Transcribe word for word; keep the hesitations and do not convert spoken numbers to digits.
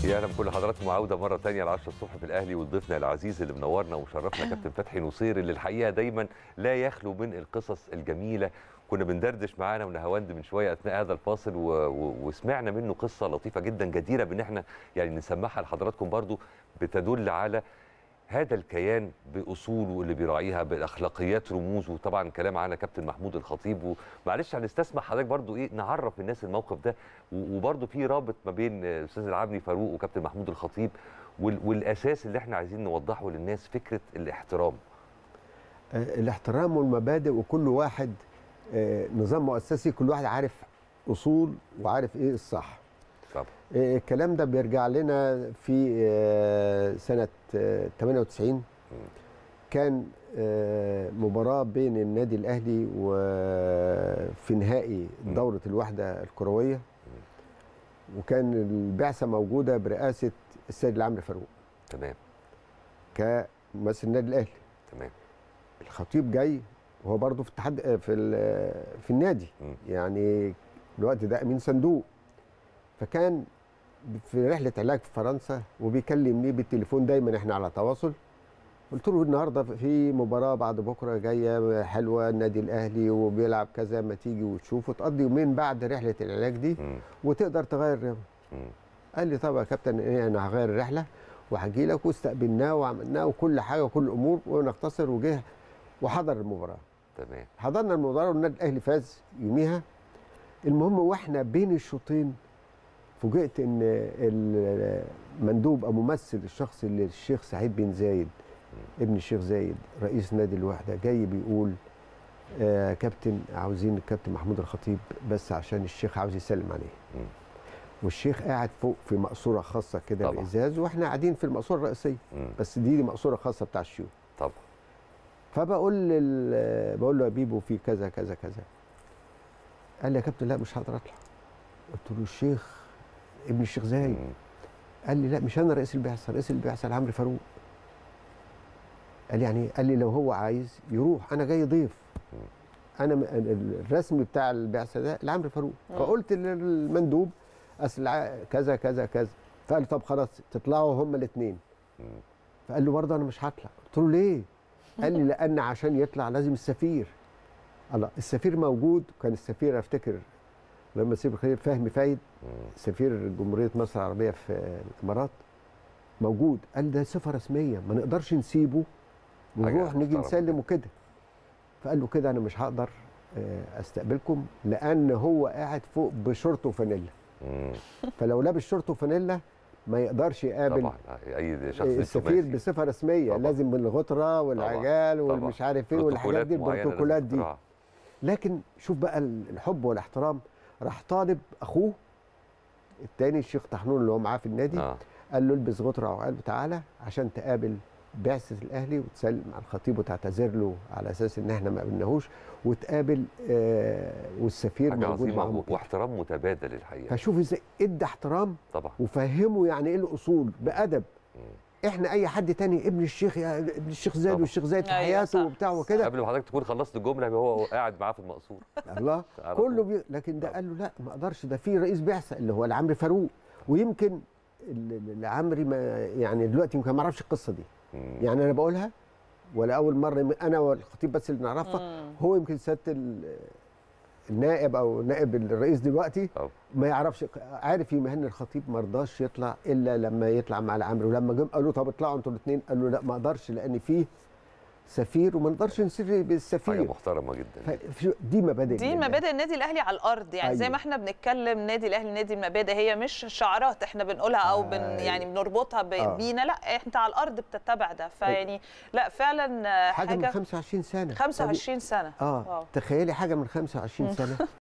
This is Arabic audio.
يا اهلا بكل حضراتكم، عوده مره ثانيه ل عشرة الصبح في الاهلي، وضيفنا العزيز اللي منورنا ومشرفنا كابتن فتحي نصير، اللي الحقيقه دايما لا يخلو من القصص الجميله. كنا بندردش معانا ونهاوند من شويه اثناء هذا الفاصل و... و... وسمعنا منه قصه لطيفه جدا جديره بان احنا يعني نسمعها لحضراتكم برضو، بتدل على هذا الكيان باصوله اللي بيراعيها، بالاخلاقيات رموز. وطبعا كلام على كابتن محمود الخطيب، ومعلش هنستسمح حضرتك برضو ايه نعرف الناس الموقف ده، وبرضو في رابط ما بين الاستاذ العبني فاروق وكابتن محمود الخطيب، والاساس اللي احنا عايزين نوضحه للناس فكره الاحترام. الاحترام والمبادئ، وكل واحد نظام مؤسسي، كل واحد عارف اصول وعارف ايه الصح. طبعا الكلام ده بيرجع لنا في سنة ثمانية وتسعين، كان مباراة بين النادي الأهلي وفي نهائي دورة الوحدة الكروية، وكان البعثة موجودة برئاسة السيد العمري فاروق. تمام. كممثل النادي الأهلي. تمام. الخطيب جاي وهو برضه في التحد في في النادي، م. يعني الوقت ده أمين صندوق، فكان في رحله علاج في فرنسا وبيكلمني بالتليفون، دايما احنا على تواصل. قلت له النهارده في مباراه بعد بكره جايه حلوه، النادي الاهلي وبيلعب كذا، ما تيجي وتشوف وتقضي يومين بعد رحله العلاج دي م. وتقدر تغير الرياضه. قال لي طب يا كابتن ايه، انا هغير الرحله وهجي لك، واستقبلناه وعملناه وكل حاجه وكل الامور ونختصر، وجه وحضر المباراه. تمام. حضرنا المباراه والنادي الاهلي فاز يوميها. المهم واحنا بين الشوطين فوجئت ان المندوب او ممثل الشخص اللي الشيخ سعيد بن زايد ابن الشيخ زايد رئيس نادي الوحده جاي بيقول آه كابتن عاوزين الكابتن محمود الخطيب بس عشان الشيخ عاوز يسلم عليه. م. والشيخ قاعد فوق في مقصوره خاصه كده بازاز، واحنا قاعدين في المقصوره الرئيسيه، م. بس دي, دي مقصوره خاصه بتاع الشيوخ. طبعا. فبقول بقول له يا بيبو في كذا كذا كذا. قال لي يا كابتن لا مش هقدر اطلع. قلت له الشيخ ابن الشيخ زايد. قال لي لا مش انا رئيس البعثه، رئيس البعثه العمري فاروق. قال لي يعني قال لي لو هو عايز يروح، انا جاي ضيف. انا الرسم بتاع البعثه ده العمري فاروق. فقلت للمندوب اصل كذا كذا كذا، فقال لي طب خلاص تطلعوا هما الاثنين. فقال له برضه انا مش هطلع. قلت له ليه؟ قال لي لان عشان يطلع لازم السفير. الله، السفير موجود. كان السفير افتكر لما السفير خليل فهمي فايد سفير جمهوريه مصر العربيه في الامارات موجود. قال ده صفه رسميه ما نقدرش نسيبه ونروح نيجي نسلم وكده. فقال له كده انا مش هقدر استقبلكم، لان هو قاعد فوق بشورت وفانيلا. فلو لابس شورت وفانيلا ما يقدرش يقابل طبعا اي شخص السفير بصفه رسميه. طبعا. لازم بالغطره والعجال والمش عارف ايه والحاجات دي، البروتوكولات دي. لكن شوف بقى الحب والاحترام، راح طالب اخوه الثاني الشيخ طحنون اللي هو معاه في النادي. آه. قال له البس غطره وقال له تعالى عشان تقابل بعثه الاهلي وتسلم على الخطيب وتعتذر له على اساس ان احنا ما قابلناهوش، وتقابل آه والسفير موجود معاهم، واحترام متبادل الحقيقه. فشوف ازاي ادى احترام طبعا، وفهمه يعني ايه الاصول بادب. م. احنا اي حد تاني ابن الشيخ يا ابن الشيخ زايد والشيخ زايد في حياته وبتاع وكده، قبل ما حضرتك تكون خلصت الجمله هو قاعد معاه في المقصوره. الله كله بي... لكن ده قال له لا ما اقدرش، ده في رئيس بعثه اللي هو العمري فاروق، ويمكن العمري ما يعني دلوقتي يمكن ما اعرفش القصه دي. مم. يعني انا بقولها ولا اول مره انا والخطيب بس اللي نعرفها. هو يمكن سياده النائب او نائب الرئيس دلوقتي أوه. ما يعرفش، عارف يمهن الخطيب ما رضاش يطلع الا لما يطلع مع العمري، ولما جم قالوا طب اطلعوا انتوا الاثنين، قال له لا ما اقدرش لان فيه سفير وما نقدرش نسير بالسفير. حاجه محترمه جدا. دي مبادئ دي مبادئ النادي الاهلي على الارض، يعني أيوة. زي ما احنا بنتكلم نادي الاهلي نادي المبادئ، هي مش شعارات احنا بنقولها او بن أيوة. يعني بنربطها بينا. آه. لا انت على الارض بتتبع ده، فيعني لا فعلا حاجه, حاجة من خمسة وعشرين سنه خمسة وعشرين سنه. اه واو. تخيلي حاجه من خمسة وعشرين سنه